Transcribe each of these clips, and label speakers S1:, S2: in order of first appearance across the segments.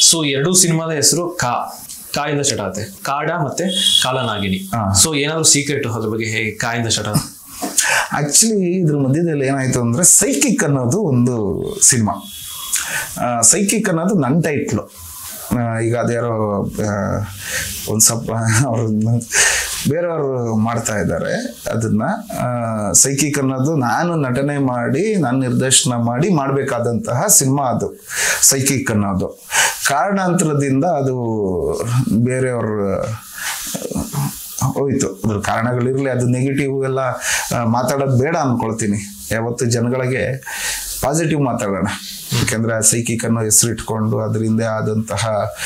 S1: So ಎರಡೂ ಸಿನಿಮಾದ ಹೆಸರು ಕಾಯಿಂದ ಸ್ಟಾರ್ಟ್ ಆಗುತ್ತೆ, ಕಾಡ ಮತ್ತೆ ಕಾಲನಾಗಿನಿ. ಸೊ ಏನಾದ್ರು ಸೀಕ್ರೆಟ್ ಅದ್ರ ಬಗ್ಗೆ, ಹೇಗೆ ಕಾಯಿಂದ ಸ್ಟಾರ್ಟ್ ಆಗುತ್ತೆ?
S2: ಆಕ್ಚುಲಿ ಇದ್ರ ಮಧ್ಯದಲ್ಲಿ ಏನಾಯ್ತು ಅಂದ್ರೆ ಸೈಕಿಕ್ ಅನ್ನೋದು ಒಂದು ಸಿನಿಮಾ. ಸೈಕಿಕ್ ಅನ್ನೋದು ನನ್ನ ಟೈಟ್ಲು. ಈಗ ಅದ್ಯಾರೋ ಒಂದು ಸ್ವಲ್ಪ ಅವ್ರನ್ನ ಬೇರೆಯವರು ಮಾಡ್ತಾ ಇದ್ದಾರೆ ಅದನ್ನ. ಸೈಕಿಕ್ ಅನ್ನೋದು ನಾನು ನಟನೆ ಮಾಡಿ, ನಾನು ನಿರ್ದೇಶನ ಮಾಡಿ ಮಾಡಬೇಕಾದಂತಹ ಸಿನಿಮಾ ಅದು ಸೈಕಿಕ್ ಅನ್ನೋದು. ಕಾರಣಾಂತರದಿಂದ ಅದು ಬೇರೆಯವ್ರ ಹೋಯ್ತು. ಅದ್ರ ಕಾರಣಗಳಿರ್ಲಿ, ಅದು ನೆಗೆಟಿವ್ ಎಲ್ಲ ಮಾತಾಡೋದು ಬೇಡ ಅನ್ಕೊಳ್ತೀನಿ. ಯಾವತ್ತು ಜನಗಳಿಗೆ ಪಾಸಿಟಿವ್ ಮಾತಾಡೋಣ. ಯಾಕೆಂದ್ರೆ ಸೈಕಿಕ್ ಅನ್ನೋ ಹೆಸರು ಇಟ್ಕೊಂಡು ಅದರಿಂದ ಆದಂತಹ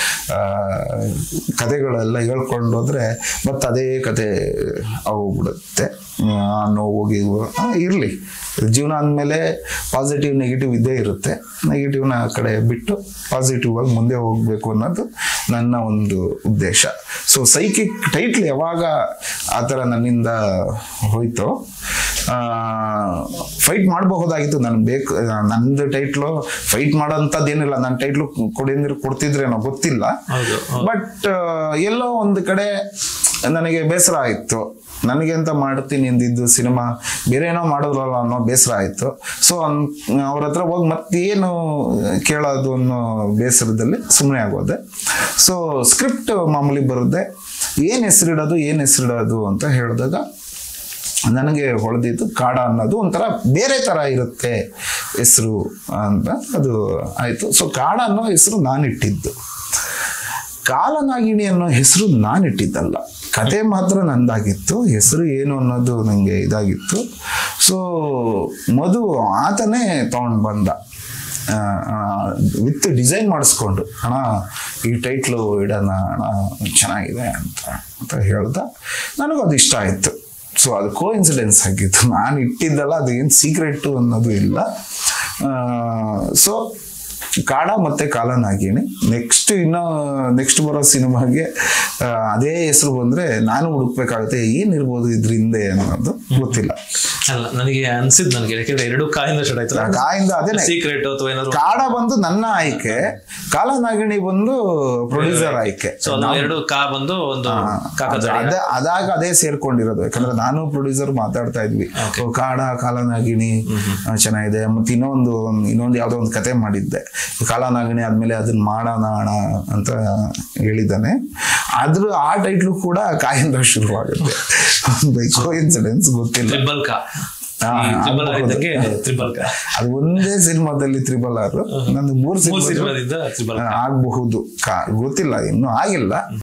S2: ಕಥೆಗಳೆಲ್ಲ ಹೇಳ್ಕೊಂಡು ಹೋದ್ರೆ ಮತ್ತೆ ಅದೇ ಕತೆ ಹೋಗ್ಬಿಡುತ್ತೆ. ನೋವು ಇರಲಿ, ಜೀವನ ಅಂದಮೇಲೆ ಪಾಸಿಟಿವ್ ನೆಗೆಟಿವ್ ಇದ್ದೇ ಇರುತ್ತೆ. ನೆಗೆಟಿವ್ನ ಆ ಕಡೆ ಬಿಟ್ಟು ಪಾಸಿಟಿವ್ ಆಗಿ ಮುಂದೆ ಹೋಗ್ಬೇಕು ಅನ್ನೋದು ನನ್ನ ಒಂದು ಉದ್ದೇಶ. ಸೊ ಸೈಕಿಕ್ ಟೈಟ್ಲ್ ಯಾವಾಗ ಆ ಥರ ನನ್ನಿಂದ ಹೋಯ್ತೋ, ಫೈಟ್ ಮಾಡಬಹುದಾಗಿತ್ತು. ನನ್ಗೆ ಬೇಕು, ನಂದು ಟೈಟ್ಲು ಫೈಟ್ ಮಾಡೋಂಥದ್ದೇನಿಲ್ಲ. ನನ್ನ ಟೈಟ್ಲು ಕೊಡ್ತಿದ್ರೇನೋ ಗೊತ್ತಿಲ್ಲ. ಬಟ್ ಎಲ್ಲೋ ಒಂದು ಕಡೆ ನನಗೆ ಬೇಸರ ಆಯಿತು. ನನಗೆ ಅಂತ ಮಾಡ್ತೀನಿ ಅಂದಿದ್ದು ಸಿನಿಮಾ ಬೇರೆ ಏನೋ ಮಾಡಿದ್ರಲ್ಲ ಅನ್ನೋ ಬೇಸರ ಆಯಿತು. ಸೊ ಅವ್ರ ಹತ್ರ ಹೋಗಿ ಮತ್ತೇನು ಕೇಳೋದು ಅನ್ನೋ ಬೇಸರದಲ್ಲಿ ಸುಮ್ಮನೆ ಆಗೋದೆ. ಸೊ ಸ್ಕ್ರಿಪ್ಟ್ ಮಾಮೂಲಿ ಬರುತ್ತೆ, ಏನು ಹೆಸರಿಡೋದು ಅಂತ ಹೇಳಿದಾಗ ನನಗೆ ಹೊಳೆದಿದ್ದು ಕಾಡ ಅನ್ನೋದು ಒಂಥರ ಬೇರೆ ಥರ ಇರುತ್ತೆ ಹೆಸರು ಅಂತ ಅದು ಆಯಿತು. ಸೊ ಕಾಡ ಅನ್ನೋ ಹೆಸರು ನಾನಿಟ್ಟಿದ್ದು. ಕಾಲನಾಗಿಣಿ ಅನ್ನೋ ಹೆಸರು ನಾನಿಟ್ಟಿದ್ದಲ್ಲ. ಕತೆ ಮಾತ್ರ ನಂದಾಗಿತ್ತು, ಹೆಸರು ಏನು ಅನ್ನೋದು ನನಗೆ ಇದಾಗಿತ್ತು. ಸೊ ಮಧು ಆತನೇ ತೊಗೊಂಡು ಬಂದ ವಿತ್ ಡಿಸೈನ್ ಮಾಡಿಸ್ಕೊಂಡು, ಅಣ್ಣ ಈ ಟೈಟ್ಲು ಇಡೋಣ ಅಣ್ಣ ಚೆನ್ನಾಗಿದೆ ಅಂತ ಹೇಳ್ದ. ನನಗೂ ಅದು ಇಷ್ಟ ಆಯಿತು. ಸೊ ಅದು ಕೋಇನ್ಸಿಡೆನ್ಸ್ ಆಗಿತ್ತು, ನಾನು ಇಟ್ಟಿದ್ದಲ್ಲ, ಅದು ಏನು ಸೀಕ್ರೆಟು ಅನ್ನೋದು ಇಲ್ಲ. ಸೊ ಕಾಡ ಮತ್ತೆ ಕಾಲನಾಗಿಣಿ. ನೆಕ್ಸ್ಟ್ ಬರೋ ಸಿನಿಮಾಗೆ ಅದೇ ಹೆಸರು ಬಂದ್ರೆ ನಾನು ಹುಡುಕ್ಬೇಕಾಗುತ್ತೆ, ಏನಿರ್ಬೋದು ಇದ್ರ ಹಿಂದೆ ಅನ್ನೋದು ಗೊತ್ತಿಲ್ಲ.
S1: ಅಲ್ಲ, ನನಗೆ ಅನ್ಸಿದ್, ಯಾಕಂದ್ರೆ ಎರಡು ಕಾಯಿಂದ ಸ್ಟಾರ್ಟ್ ಆಯ್ತು.
S2: ಕಾಯಿಂದ ಅದೇ ಸೀಕ್ರೆಟ್ ಅಥವಾ ಏನಾದ್ರು. ಕಾಡ ಬಂದು ನನ್ನ ಆಯ್ಕೆ, ಕಾಲನಾಗಿಣಿ ಬಂದು ಪ್ರೊಡ್ಯೂಸರ್ ಆಯ್ಕೆ.
S1: ಎರಡು ಕಾ ಬಂದು ಒಂದು
S2: ಅದಾಗ ಅದೇ ಸೇರ್ಕೊಂಡಿರೋದು. ಯಾಕಂದ್ರೆ ನಾನು ಪ್ರೊಡ್ಯೂಸರ್ ಮಾತಾಡ್ತಾ ಇದ್ವಿ, ಕಾಡ ಕಾಲನಾಗಿಣಿ ಚೆನ್ನಾಗಿದೆ, ಮತ್ತೆ ಇನ್ನೊಂದು ಯಾವ್ದೋ ಒಂದು ಕತೆ ಮಾಡಿದ್ದೆ, ಕಾಲನಾಗಿಣಿ ಆದ್ಮೇಲೆ ಅದನ್ನ ಮಾಡೋಣ ಅಂತ ಹೇಳಿದ್ದಾನೆ. ಆ ಟೈಟ್ಲು ಕೂಡ ಕಾಯಿಂದ ಶುರುವಾಗುತ್ತೆ. ಕೋಇನ್ಸಿಡೆನ್ಸ್ ಗೊತ್ತಿಲ್ಲ. ಅದು ಒಂದೇ ಸಿನಿಮಾದಲ್ಲಿ ತ್ರಿಬಲ್ ಆರ್, ನಂದು 3 ಸಿನಿಮಾ ಆಗಬಹುದು, ಗೊತ್ತಿಲ್ಲ, ಇನ್ನೂ ಆಗಿಲ್ಲ.